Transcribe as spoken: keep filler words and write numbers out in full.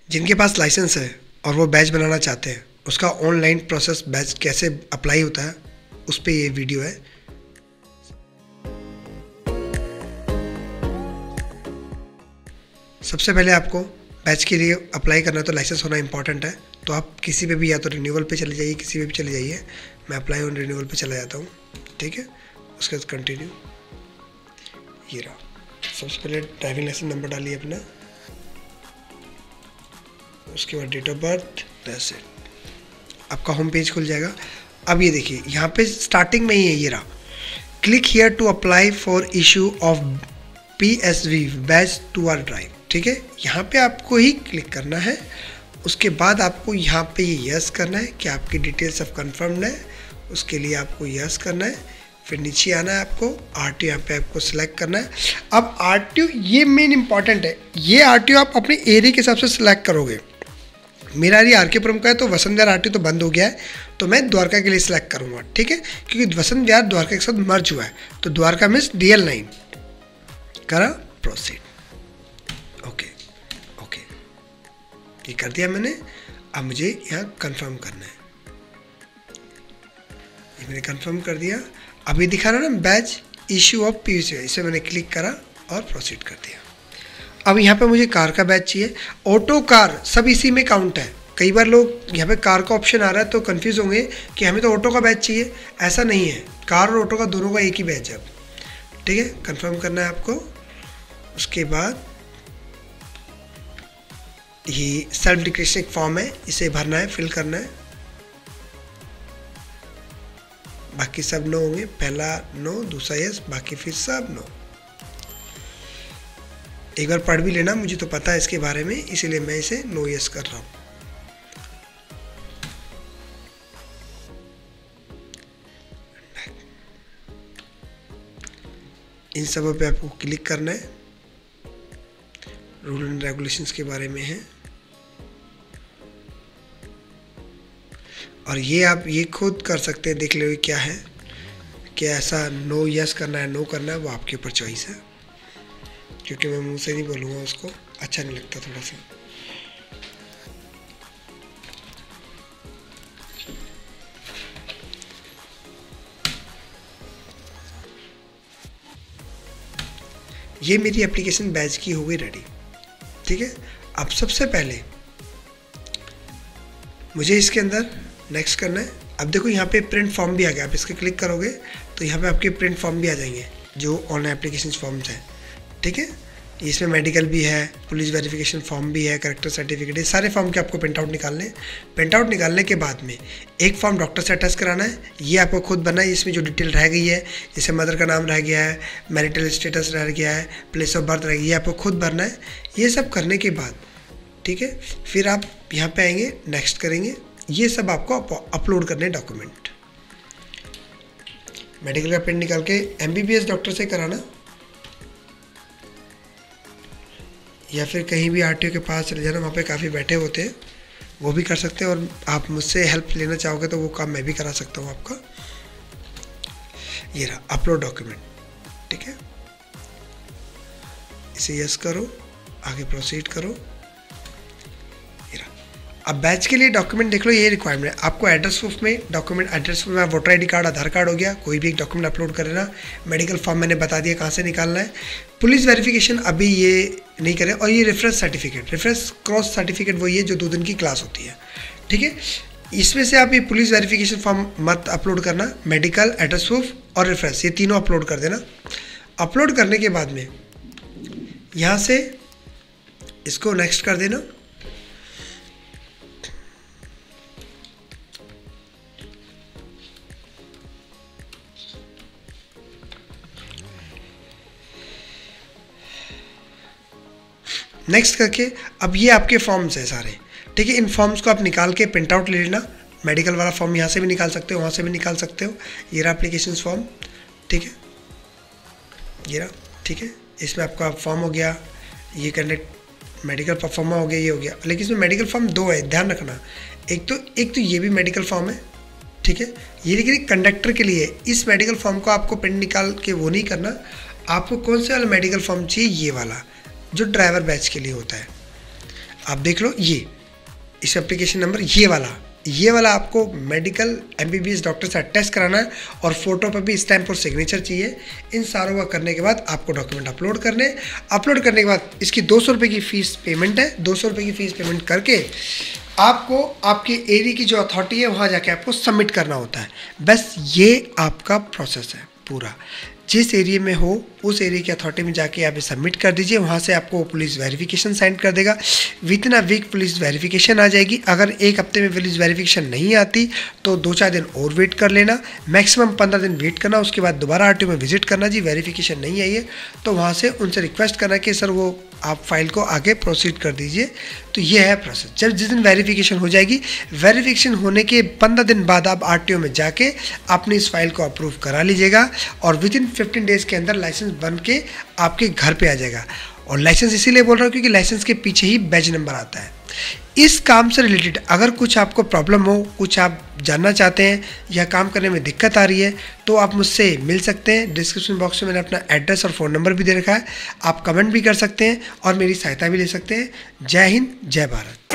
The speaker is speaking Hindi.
जिनके पास लाइसेंस है और वो बैच बनाना चाहते हैं, उसका ऑनलाइन प्रोसेस बैच कैसे अप्लाई होता है, उस पर ये वीडियो है। सबसे पहले आपको बैच के लिए अप्लाई करना है तो लाइसेंस होना इंपॉर्टेंट है। तो आप किसी पे भी, या तो रिन्यूअल पे चले जाइए, किसी पे भी चले जाइए। मैं अप्लाई ऑन रिन्यूअल पे चला जाता हूँ, ठीक है। उसके बाद कंटिन्यू, ये रहा। सबसे पहले ड्राइविंग लाइसेंस नंबर डालिए अपना, उसके बाद date of birth, that's it. आपका होम पेज खुल जाएगा। अब ये देखिए, यहाँ पे स्टार्टिंग में ही है, ये रहा, click here to apply for issue of P S V batch to R drive, ठीक है। यहाँ पे आपको ही क्लिक करना है। उसके बाद आपको यहाँ पे ये यस करना है कि आपकी डिटेल सब कन्फर्म्ड है, उसके लिए आपको यस करना है। फिर नीचे आना है, आपको आर टी ओ यहाँ पे आपको सिलेक्ट करना है। अब आर टी ओ ये मेन इंपॉर्टेंट है, ये आर टी ओ आप अपने एरिया के हिसाब से सिलेक्ट करोगे। मेरा एरिया आर के पुरम का है, तो Vasant Vihar R T O तो बंद हो गया है, तो मैं द्वारका के लिए सिलेक्ट करूँगा, ठीक है। क्योंकि वसंत विहार द्वारका के साथ मर्ज हुआ है, तो Dwarka means D L nine करा, प्रोसीड, ओके ओके, ये कर दिया मैंने। अब मुझे यहाँ कंफर्म करना है, ये मैंने कंफर्म कर दिया। अभी दिखा रहा ना batch issue of P U C, इसे मैंने क्लिक करा और प्रोसीड कर दिया। अब यहाँ पे मुझे कार का बैच चाहिए, ऑटो कार सब इसी में काउंट है। कई बार लोग यहाँ पे कार का ऑप्शन आ रहा है तो कंफ्यूज होंगे कि हमें तो ऑटो का बैच चाहिए, ऐसा नहीं है। कार और ऑटो का दोनों का एक ही बैच है, ठीक है। कंफर्म करना है आपको। उसके बाद ये सेल्फ डिक्लेरेशन फॉर्म है, इसे भरना है, फिल करना है। बाकी सब नो होंगे, पहला नो, दूसरा यस, बाकी फिर सब नो। एक बार पढ़ भी लेना, मुझे तो पता है इसके बारे में, इसीलिए मैं इसे नो यस कर रहा हूँ। इन सब पे आपको क्लिक करना है। रूल एंड रेगुलेशंस के बारे में है, और ये आप ये खुद कर सकते हैं, देख लो क्या है, कि ऐसा नो यस करना है, नो करना है, वो आपके ऊपर चॉइस है। क्योंकि मैं मुंह से नहीं बोलूँगा, उसको अच्छा नहीं लगता थोड़ा सा। ये मेरी एप्लीकेशन बैच की हो गई रेडी, ठीक है। अब सबसे पहले मुझे इसके अंदर नेक्स्ट करना है। अब देखो यहाँ पे प्रिंट फॉर्म भी आ गया, आप इसके क्लिक करोगे तो यहाँ पे आपके प्रिंट फॉर्म भी आ जाएंगे, जो ऑनलाइन एप्लीकेशन फॉर्म्स हैं, ठीक है। इसमें मेडिकल भी है, पुलिस वेरिफिकेशन फॉर्म भी है, करेक्टर सर्टिफिकेट, ये सारे फॉर्म के आपको प्रिंट आउट निकालने हैं। प्रिंट आउट निकालने के बाद में एक फॉर्म डॉक्टर से अटैच कराना है, ये आपको खुद बनना है। इसमें जो डिटेल रह गई है, जैसे मदर का नाम रह गया है, मैरिटल स्टेटस रह गया है, प्लेस ऑफ बर्थ रह गई है, आपको खुद भरना है। ये सब करने के बाद, ठीक है, फिर आप यहाँ पे आएंगे, नेक्स्ट करेंगे। ये सब आपको अपलोड करने डॉक्यूमेंट। मेडिकल का प्रिंट निकाल के M B B S doctor से कराना, या फिर कहीं भी आर टी ओ के पास चले जाना, वहाँ पे काफ़ी बैठे होते हैं, वो भी कर सकते हैं। और आप मुझसे हेल्प लेना चाहोगे तो वो काम मैं भी करा सकता हूँ आपका। ये रहा अपलोड डॉक्यूमेंट, ठीक है। इसे यस करो, आगे प्रोसीड करो। अब बैच के लिए डॉक्यूमेंट देख लो, ये रिक्वायरमेंट है आपको। एड्रेस प्रूफ में डॉक्यूमेंट, एड्रेस प्रूफ में voter I D card, Aadhaar card हो गया, कोई भी एक डॉक्यूमेंट अपलोड कर लेना। मेडिकल फॉर्म मैंने बता दिया कहाँ से निकालना है। पुलिस वेरिफिकेशन अभी ये नहीं करें। और ये reference certificate, reference cross certificate वही है जो दो दिन की क्लास होती है, ठीक है। इसमें से आप ये पुलिस वेरिफिकेशन फॉर्म मत अपलोड करना, मेडिकल, एड्रेस प्रूफ और रेफरेंस, ये तीनों अपलोड कर देना। अपलोड करने के बाद में यहाँ से इसको नेक्स्ट कर देना। नेक्स्ट करके अब ये आपके फॉर्म्स हैं सारे, ठीक है। इन फॉर्म्स को आप निकाल के प्रिंट आउट ले लेना। मेडिकल वाला फॉर्म यहाँ से भी निकाल सकते हो, वहाँ से भी निकाल सकते हो। ये रहा एप्लीकेशन फॉर्म, ठीक है, ये रहा, ठीक है। इसमें आपका फॉर्म हो गया, ये कैंडिडेट मेडिकल परफॉर्मा हो गया, ये हो गया। लेकिन इसमें मेडिकल फॉर्म दो है, ध्यान रखना। एक तो एक तो ये भी मेडिकल फॉर्म है, ठीक है। ये लेकिन कंडक्टर के लिए, इस मेडिकल फॉर्म को आपको प्रिंट निकाल के वो नहीं करना। आपको कौन से वाला मेडिकल फॉर्म चाहिए? ये वाला जो ड्राइवर बैच के लिए होता है। आप देख लो, ये इस एप्लीकेशन नंबर ये वाला ये वाला आपको मेडिकल एमबीबीएस डॉक्टर से अटैच कराना है और फोटो पर भी स्टैम्प और सिग्नेचर चाहिए। इन सारों का करने के बाद आपको डॉक्यूमेंट अपलोड करने अपलोड करने के बाद इसकी दो सौ रुपये की फ़ीस पेमेंट है। दो सौ रुपये की फ़ीस पेमेंट करके आपको आपके एरिया की जो अथॉरिटी है वहाँ जाके आपको सबमिट करना होता है। बस ये आपका प्रोसेस है पूरा। जिस एरिया में हो उस एरिया की अथॉरिटी में जाके आप सबमिट कर दीजिए, वहाँ से आपको पुलिस वेरिफिकेशन सेंड कर देगा। Within a week police verification आ जाएगी। अगर एक हफ्ते में पुलिस वेरिफिकेशन नहीं आती तो दो चार दिन और वेट कर लेना, मैक्सिमम पंद्रह दिन वेट करना। उसके बाद दोबारा आरटीओ में विजिट करना, जी वेरिफिकेशन नहीं आई है तो वहाँ से उनसे रिक्वेस्ट करना कि सर वो आप फाइल को आगे प्रोसीड कर दीजिए। तो ये है प्रोसेस। जब जिस दिन वेरिफिकेशन हो जाएगी, वेरिफिकेशन होने के पंद्रह दिन बाद आप आरटीओ में जाके अपनी इस फाइल को अप्रूव करा लीजिएगा और विद इन फिफ्टीन डेज़ के अंदर लाइसेंस बन के आपके घर पे आ जाएगा। और लाइसेंस इसीलिए बोल रहा हूँ क्योंकि लाइसेंस के पीछे ही बैच नंबर आता है। इस काम से रिलेटेड अगर कुछ आपको प्रॉब्लम हो, कुछ आप जानना चाहते हैं या काम करने में दिक्कत आ रही है तो आप मुझसे मिल सकते हैं। डिस्क्रिप्शन बॉक्स में मैंने अपना एड्रेस और फ़ोन नंबर भी दे रखा है। आप कमेंट भी कर सकते हैं और मेरी सहायता भी ले सकते हैं। जय हिंद, जय भारत।